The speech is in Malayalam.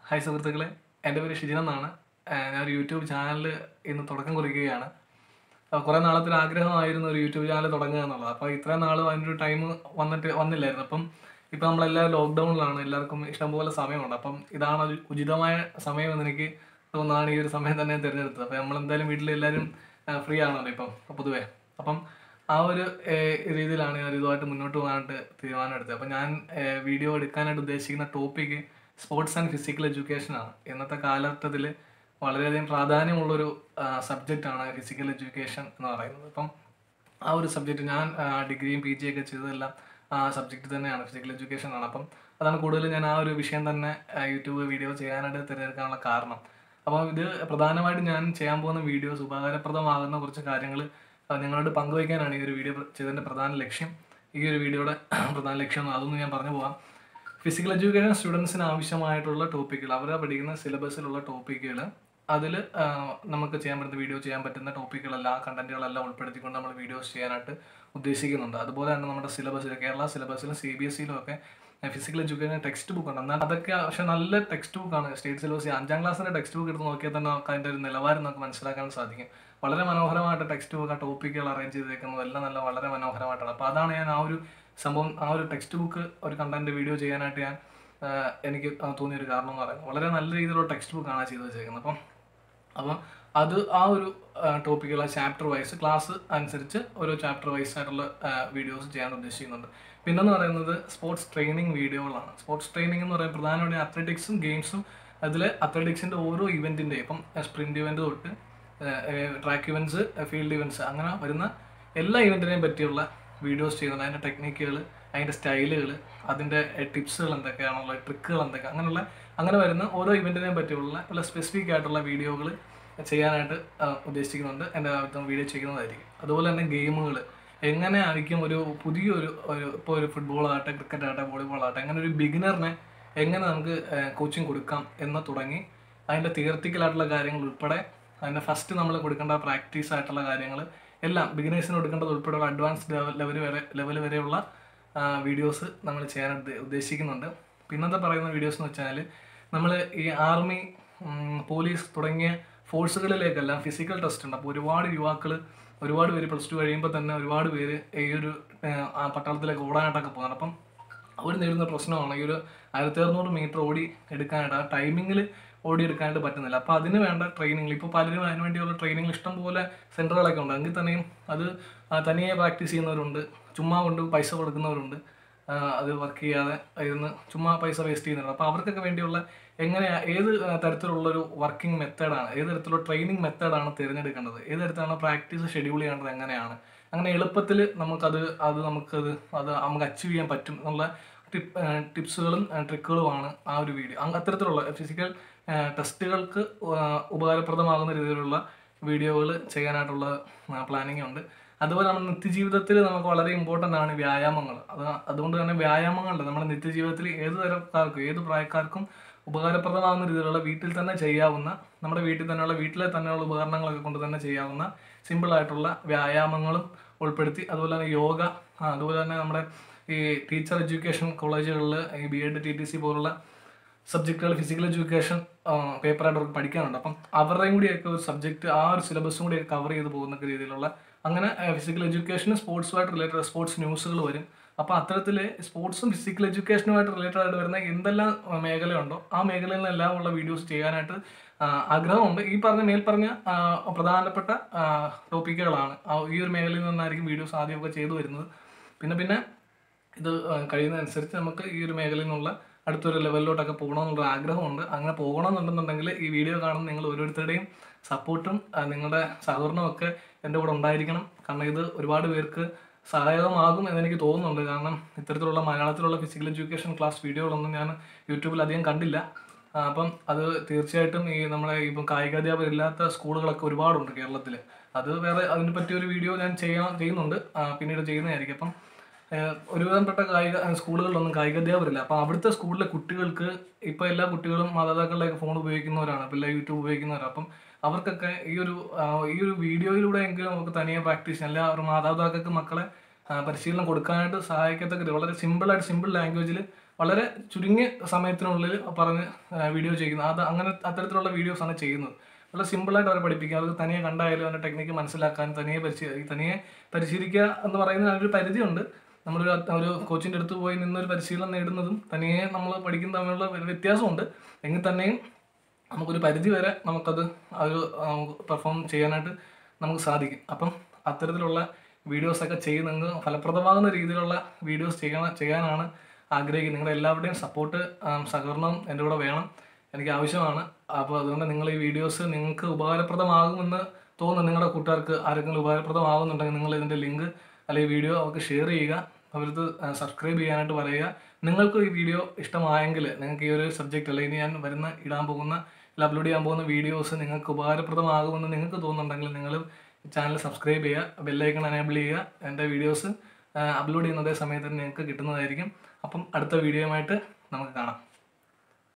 ഹായ് സുഹൃത്തുക്കളെ, എൻ്റെ പേര് ഷിജിൻ എന്നാണ്. ഞാനൊരു യൂട്യൂബ് ചാനൽ ഇന്ന് തുടക്കം കുറിക്കുകയാണ്. കുറേ നാളത്തെ ഒരു ആഗ്രഹമായിരുന്നു ഒരു യൂട്യൂബ് ചാനൽ തുടങ്ങുക എന്നുള്ളത്. അപ്പോൾ ഇത്രയും നാളും അതിൻ്റെ ഒരു ടൈം വന്നില്ലായിരുന്നു. ഇപ്പം നമ്മളെല്ലാവരും ലോക്ക്ഡൗണിലാണ്, എല്ലാവർക്കും ഇഷ്ടംപോലെ സമയമുണ്ട്. അപ്പം ഇതാണ് ഒരു ഉചിതമായ സമയം എന്ന് എനിക്ക് തോന്നുന്നതാണ് ഈ ഒരു സമയം തന്നെ തിരഞ്ഞെടുത്തത്. അപ്പോൾ നമ്മളെന്തായാലും വീട്ടിലെല്ലാവരും ഫ്രീ ആണല്ലോ ഇപ്പം പൊതുവേ. അപ്പം ആ ഒരു രീതിയിലാണ് ഞാൻ ഇതുമായിട്ട് മുന്നോട്ട് പോകാനായിട്ട് തീരുമാനമെടുത്തത്. അപ്പം ഞാൻ വീഡിയോ എടുക്കാനായിട്ട് ഉദ്ദേശിക്കുന്ന ടോപ്പിക്ക് സ്പോർട്സ് ആൻഡ് ഫിസിക്കൽ എഡ്യൂക്കേഷനാണ്. ഇന്നത്തെ കാലഘട്ടത്തിൽ വളരെയധികം പ്രാധാന്യമുള്ളൊരു സബ്ജക്റ്റാണ് ഫിസിക്കൽ എഡ്യൂക്കേഷൻ എന്ന് പറയുന്നത്. അപ്പം ആ ഒരു സബ്ജക്റ്റ് ഞാൻ ഡിഗ്രിയും PG ഒക്കെ ചെയ്തതെല്ലാം ആ സബ്ജക്റ്റ് തന്നെയാണ്, ഫിസിക്കൽ എഡ്യൂക്കേഷൻ ആണ്. അപ്പം അതാണ് കൂടുതൽ ഞാൻ ആ ഒരു വിഷയം തന്നെ യൂട്യൂബ് വീഡിയോ ചെയ്യാനായിട്ട് തിരഞ്ഞെടുക്കാനുള്ള കാരണം. അപ്പം ഇത് പ്രധാനമായിട്ടും ഞാൻ ചെയ്യാൻ പോകുന്ന വീഡിയോസ് ഉപകാരപ്രദമാകുന്ന കുറച്ച് കാര്യങ്ങൾ നിങ്ങളോട് പങ്കുവയ്ക്കാനാണ് ഈ ഒരു വീഡിയോ ചെയ്തതിൻ്റെ പ്രധാന ലക്ഷ്യം. ഈ ഒരു വീഡിയോയുടെ പ്രധാന ലക്ഷ്യം അതൊന്നും ഞാൻ പറഞ്ഞു പോകാം. ഫിസിക്കൽ എഡ്യൂക്കേഷൻ സ്റ്റുഡൻസിന് ആവശ്യമായിട്ടുള്ള ടോപ്പിക്കുകൾ, അവർ പഠിക്കുന്ന സിലബസിലുള്ള ടോപ്പിക്കുകൾ, അതിൽ നമുക്ക് ചെയ്യാൻ പറ്റുന്ന വീഡിയോ ചെയ്യാൻ പറ്റുന്ന ടോപ്പിക്കുകളെല്ലാം, കണ്ടന്റുകളെല്ലാം ഉൾപ്പെടുത്തിക്കൊണ്ട് നമ്മൾ വീഡിയോസ് ചെയ്യാനായിട്ട് ഉദ്ദേശിക്കുന്നുണ്ട്. അതുപോലെ തന്നെ നമ്മുടെ സിലബസിൽ, കേരള സിലബസിലും CBSEയിലും ഒക്കെ ഫിസിക്കൽ എഡ്യൂക്കേഷൻ ടെക്സ്റ്റ് ബുക്ക് ഉണ്ട്. എന്നാൽ അതൊക്കെ പക്ഷേ നല്ല ടെക്സ്റ്റ് ബുക്കാണ്. സ്റ്റേറ്റ് സിലബസ് 5ാം ക്ലാസ്സിൻ്റെ ടെക്സ്റ്റ് ബുക്ക് എടുത്ത് നോക്കിയാൽ തന്നെ നമുക്ക് അതിൻ്റെ ഒരു നിലവാരം നമുക്ക് മനസ്സിലാക്കാൻ സാധിക്കും. വളരെ മനോഹരമായിട്ട് ടെക്സ്റ്റ് ബുക്ക്, ആ ടോപ്പിക്കുകൾ അറേഞ്ച് ചെയ്തേക്കുന്നത് എല്ലാം വളരെ മനോഹരമായിട്ടാണ്. അപ്പോൾ അതാണ് ഞാൻ ആ ഒരു സംഭവം, ആ ഒരു ടെക്സ്റ്റ് ബുക്ക് ഒരു കണ്ടന്റ് വീഡിയോ ചെയ്യാനായിട്ട് എനിക്ക് തോന്നിയൊരു കാരണം എന്ന് പറയുന്നത്. വളരെ നല്ല രീതിയിലുള്ള ടെക്സ്റ്റ് ബുക്കാണ് ചെയ്ത് വെച്ചേക്കുന്നത്. അപ്പം അത് ആ ഒരു ടോപ്പിക്കുള്ള ചാപ്റ്റർ വൈസ് ക്ലാസ് അനുസരിച്ച് ഓരോ ചാപ്റ്റർ വൈസ് ആയിട്ടുള്ള വീഡിയോസ് ചെയ്യാൻ ഉദ്ദേശിക്കുന്നുണ്ട്. പിന്നെന്ന് പറയുന്നത് സ്പോർട്സ് ട്രെയിനിങ് വീഡിയോകളാണ്. സ്പോർട്സ് ട്രെയിനിങ് എന്ന് പറയുന്നത് പ്രധാനമായിട്ടും അത്ലറ്റിക്സും ഗെയിംസും, അതിൽ അത്ലറ്റിക്സിൻ്റെ ഓരോ ഇവൻറ്റിൻ്റെ, ഇപ്പം സ്പ്രിൻറ്റ് ഇവൻറ്റ് തൊട്ട് ട്രാക്ക് ഇവൻറ്റ്സ്, ഫീൽഡ് ഇവൻറ്റ്സ്, അങ്ങനെ വരുന്ന എല്ലാ ഇവൻറ്റിനെയും പറ്റിയുള്ള വീഡിയോസ് ചെയ്യുന്നുണ്ട്. അതിൻ്റെ ടെക്നിക്കുകൾ, അതിൻ്റെ സ്റ്റൈലുകൾ, അതിൻ്റെ ടിപ്സുകൾ എന്തൊക്കെയാണുള്ള, ട്രിക്കുകൾ എന്തൊക്കെ, അങ്ങനെ വരുന്ന ഓരോ ഇവൻറ്റിനെയും പറ്റിയുള്ള സ്പെസിഫിക് ആയിട്ടുള്ള വീഡിയോകൾ ചെയ്യാനായിട്ട് ഉദ്ദേശിക്കുന്നുണ്ട്. എൻ്റെ വീഡിയോ ചെയ്യുന്നതായിരിക്കും. അതുപോലെ തന്നെ ഗെയിമുകൾ എങ്ങനെ ആയിരിക്കും ഒരു പുതിയൊരു ഇപ്പോൾ ഒരു ഫുട്ബോൾ ആകട്ടെ, ക്രിക്കറ്റ് ആകട്ടെ, വോളിബോൾ ആകട്ടെ, അങ്ങനെ ഒരു ബിഗിനറിനെ എങ്ങനെ നമുക്ക് കോച്ചിങ് കൊടുക്കാം എന്ന് തുടങ്ങി അതിൻ്റെ തിയററ്റിക്കലായിട്ടുള്ള കാര്യങ്ങൾ ഉൾപ്പെടെ, അതിൻ്റെ ഫസ്റ്റ് നമ്മൾ കൊടുക്കേണ്ട പ്രാക്ടീസ് ആയിട്ടുള്ള കാര്യങ്ങൾ എല്ലാം, ബിഗിനേഴ്സിന് കൊടുക്കേണ്ടത് ഉൾപ്പെടെയുള്ള അഡ്വാൻസ്ഡ് ലെവൽ വരെയുള്ള വീഡിയോസ് നമ്മൾ ചെയ്യാനായിട്ട് ഉദ്ദേശിക്കുന്നുണ്ട്. പിന്നത്തെ പറയുന്ന വീഡിയോസ് എന്ന് വെച്ചാൽ, നമ്മൾ ഈ ആർമി, പോലീസ് തുടങ്ങിയ ഫോഴ്സുകളിലേക്കെല്ലാം ഫിസിക്കൽ ടെസ്റ്റ് ഉണ്ട്. അപ്പോൾ ഒരുപാട് പേര് +2 കഴിയുമ്പോൾ തന്നെ ഒരുപാട് പേര് ഈ ഒരു പട്ടാളത്തിലേക്ക് ഓടാനായിട്ടൊക്കെ പോകുന്നുണ്ട്. അപ്പം അവർ നേരിടുന്ന പ്രശ്നമാണ് ഈ ഒരു 1600 മീറ്റർ ഓടി എടുക്കാനായിട്ട്, ആ ടൈമിങ്ങിൽ ഓടിയെടുക്കാനായിട്ട് പറ്റുന്നില്ല. അപ്പോൾ അതിന് വേണ്ട ട്രെയിനിങ്, ഇപ്പോൾ പലരും അതിന് വേണ്ടിയുള്ള ട്രെയിനിങ് ഇഷ്ടംപോലെ സെൻറ്ററുകളൊക്കെ ഉണ്ട്. എങ്കിൽ തന്നെയും അത് തനിയെ പ്രാക്ടീസ് ചെയ്യുന്നവരുണ്ട്, ചുമ്മാ കൊണ്ട് പൈസ കൊടുക്കുന്നവരുണ്ട്, അത് വർക്ക് ചെയ്യാതെ ഇരുന്ന് ചുമ്മാ പൈസ വേസ്റ്റ് ചെയ്യുന്നുണ്ട്. അപ്പോൾ അവർക്കൊക്കെ വേണ്ടിയുള്ള ഏത് തരത്തിലുള്ളൊരു വർക്കിംഗ് മെത്തേഡാണ്, ഏത് തരത്തിലുള്ള ട്രെയിനിങ് മെത്തേഡാണ് തിരഞ്ഞെടുക്കേണ്ടത്, ഏത് തരത്തിലാണ് പ്രാക്ടീസ് ഷെഡ്യൂൾ ചെയ്യേണ്ടത്, അങ്ങനെ എളുപ്പത്തിൽ നമുക്ക് അച്ചീവ് ചെയ്യാൻ പറ്റും എന്നുള്ള ടിപ്സുകളും ട്രിക്കുകളുമാണ് ആ ഒരു വീഡിയോ. അത്തരത്തിലുള്ള ഫിസിക്കൽ ടെസ്റ്റുകൾക്ക് ഉപകാരപ്രദമാകുന്ന രീതിയിലുള്ള വീഡിയോകൾ ചെയ്യാനായിട്ടുള്ള പ്ലാനിങ് ഉണ്ട്. അതുപോലെ നമ്മുടെ നിത്യജീവിതത്തിൽ നമുക്ക് വളരെ ഇമ്പോർട്ടൻ്റ് ആണ് വ്യായാമങ്ങൾ. അതുകൊണ്ട് തന്നെ വ്യായാമങ്ങളുണ്ട് നമ്മുടെ നിത്യജീവിതത്തിൽ ഏത് തരക്കാർക്കും, ഏത് പ്രായക്കാർക്കും ഉപകാരപ്രദമാകുന്ന രീതിയിലുള്ള വീട്ടിൽ തന്നെ ചെയ്യാവുന്ന, നമ്മുടെ വീട്ടിലെ തന്നെയുള്ള ഉപകരണങ്ങളൊക്കെ കൊണ്ട് തന്നെ ചെയ്യാവുന്ന സിമ്പിളായിട്ടുള്ള വ്യായാമങ്ങളും ഉൾപ്പെടുത്തി, അതുപോലെ തന്നെ യോഗ, അതുപോലെ തന്നെ നമ്മുടെ ഈ ടീച്ചർ എഡ്യൂക്കേഷൻ കോളേജുകളിൽ ഈ BEd TTC പോലുള്ള സബ്ജക്റ്റുകൾ ഫിസിക്കൽ എഡ്യൂക്കേഷൻ പേപ്പറായിട്ട് അവർക്ക് പഠിക്കാനുണ്ട്. അപ്പം അവരുടെയും കൂടിയൊക്കെ ഒരു സബ്ജക്റ്റ്, ആ ഒരു സിലബസും കൂടി കവർ ചെയ്ത് പോകുന്ന രീതിയിലുള്ള, അങ്ങനെ ഫിസിക്കൽ എഡ്യൂക്കേഷന് സ്പോർട്സുമായിട്ട് റിലേറ്റഡ് സ്പോർട്സ് ന്യൂസുകൾ വരും. അപ്പോൾ അത്തരത്തിൽ സ്പോർട്സും ഫിസിക്കൽ എഡ്യൂക്കേഷനുമായിട്ട് റിലേറ്റഡ് ആയിട്ട് വരുന്ന എന്തെല്ലാം മേഖലയുണ്ടോ ആ മേഖലയിൽ നിന്നെല്ലാം ഉള്ള വീഡിയോസ് ചെയ്യാനായിട്ട് ആഗ്രഹമുണ്ട്. മേൽപ്പറഞ്ഞ പ്രധാനപ്പെട്ട ടോപ്പിക്കുകളാണ്. ഈ ഒരു മേഖലയിൽ നിന്നായിരിക്കും വീഡിയോസ് ആദ്യമൊക്കെ ചെയ്തു വരുന്നത്. പിന്നെ ഇത് കഴിയുന്നതനുസരിച്ച് നമുക്ക് ഈ ഒരു മേഖലയിൽ നിന്നുള്ള അടുത്തൊരു ലെവലിലോട്ടൊക്കെ പോകണമെന്നുള്ള ആഗ്രഹമുണ്ട്. അങ്ങനെ പോകണമെന്നുണ്ടെന്നുണ്ടെങ്കിൽ ഈ വീഡിയോ കാണുന്ന നിങ്ങൾ ഓരോരുത്തരുടെയും സപ്പോർട്ടും നിങ്ങളുടെ സഹകരണവും ഒക്കെ എൻ്റെ കൂടെ ഉണ്ടായിരിക്കണം. കാരണം ഇത് ഒരുപാട് പേർക്ക് സഹായകമാകും എന്നെനിക്ക് തോന്നുന്നുണ്ട്. കാരണം ഇത്തരത്തിലുള്ള മലയാളത്തിലുള്ള ഫിസിക്കൽ എഡ്യൂക്കേഷൻ ക്ലാസ് വീഡിയോകളൊന്നും ഞാൻ യൂട്യൂബിൽ അധികം കണ്ടില്ല. അപ്പം അത് തീർച്ചയായിട്ടും നമ്മളെ ഇപ്പം കായികാധ്യാപകരില്ലാത്ത സ്കൂളുകളൊക്കെ ഒരുപാടുണ്ട് കേരളത്തിൽ. അതിനെ പറ്റിയൊരു വീഡിയോ ഞാൻ ചെയ്യുന്നുണ്ട്, പിന്നീട് ചെയ്യുന്നതായിരിക്കും. അപ്പം ഒരുവിധപ്പെട്ട സ്കൂളുകളിലൊന്നും കായികാധ്യാപകരില്ല. അപ്പോൾ അവിടുത്തെ സ്കൂളിലെ കുട്ടികൾക്ക്, ഇപ്പോൾ എല്ലാ കുട്ടികളും മാതാപിതാക്കളുടെയൊക്കെ ഫോൺ ഉപയോഗിക്കുന്നവരാണ്, അപ്പോൾ എല്ലാം യൂട്യൂബ് ഉപയോഗിക്കുന്നവരാണ്. അപ്പം അവർക്കൊക്കെ ഈ ഒരു വീഡിയോയിലൂടെ എങ്കിലും നമുക്ക് തനിയെ പ്രാക്ടീസ് ചെയ്യാം, അല്ലെങ്കിൽ അവർ മാതാപിതാക്കൾക്ക് മക്കളെ പരിശീലനം കൊടുക്കാനായിട്ട് സഹായിക്കത്തക്ക വളരെ സിമ്പിൾ ലാംഗ്വേജിൽ വളരെ ചുരുങ്ങിയ സമയത്തിനുള്ളിൽ പറഞ്ഞ് വീഡിയോ ചെയ്യുന്നത്. അങ്ങനെ അത്തരത്തിലുള്ള വീഡിയോസാണ് ചെയ്യുന്നത്. വളരെ സിമ്പിളായിട്ട് അവരെ പഠിപ്പിക്കുക. അവർക്ക് തനിയെ കണ്ടായാലും അതിൻ്റെ ടെക്നിക്ക് മനസ്സിലാക്കാൻ തനിയെ പരിശീലിക്കുക എന്ന് പറയുന്നതിന് അതിനൊരു പരിധിയുണ്ട്. ഒരു കോച്ചിൻ്റെ അടുത്ത് പോയി നിന്നൊരു പരിശീലനം നേടുന്നതും തനിയെ നമ്മൾ പഠിക്കുന്ന തമ്മിലുള്ള വ്യത്യാസമുണ്ട്. എങ്കിൽ തന്നെയും നമുക്കൊരു പരിധി വരെ നമുക്കത് പെർഫോം ചെയ്യാനായിട്ട് നമുക്ക് സാധിക്കും. അപ്പം അത്തരത്തിലുള്ള വീഡിയോസൊക്കെ ചെയ്യുന്നത് ഫലപ്രദമാകുന്ന രീതിയിലുള്ള വീഡിയോസ് ചെയ്യാനാണ് ആഗ്രഹിക്കുന്നത്. നിങ്ങളുടെ എല്ലാവരുടെയും സപ്പോർട്ട്, സഹകരണം എൻ്റെ കൂടെ വേണം, എനിക്ക് ആവശ്യമാണ്. അപ്പോൾ അതുകൊണ്ട് നിങ്ങൾ ഈ വീഡിയോസ് നിങ്ങൾക്ക് ഉപകാരപ്രദമാകുമെന്ന് തോന്നുന്നു. നിങ്ങളുടെ കൂട്ടുകാർക്ക് ആരെങ്കിലും ഉപകാരപ്രദമാകുന്നുണ്ടെങ്കിൽ നിങ്ങൾ ഇതിൻ്റെ ലിങ്ക് അല്ലെങ്കിൽ വീഡിയോ അവർക്ക് ഷെയർ ചെയ്യുക, അവർക്ക് സബ്സ്ക്രൈബ് ചെയ്യാനായിട്ട് പറയുക. നിങ്ങൾക്ക് ഈ വീഡിയോ ഇഷ്ടമായെങ്കിൽ, നിങ്ങൾക്ക് ഈ ഒരു സബ്ജക്റ്റ് അല്ലെങ്കിൽ ഞാൻ അപ്ലോഡ് ചെയ്യാൻ പോകുന്ന വീഡിയോസ് നിങ്ങൾക്ക് ഉപകാരപ്രദമാകുമെന്ന് നിങ്ങൾക്ക് തോന്നുന്നുണ്ടെങ്കിൽ നിങ്ങൾ ചാനൽ സബ്സ്ക്രൈബ് ചെയ്യുക, ബെല്ലൈക്കൺ എനേബിൾ ചെയ്യുക. എൻ്റെ വീഡിയോസ് അപ്ലോഡ് ചെയ്യുന്ന അതേ സമയത്ത് നിങ്ങൾക്ക് കിട്ടുന്നതായിരിക്കും. അപ്പം അടുത്ത വീഡിയോയുമായിട്ട് നമുക്ക് കാണാം.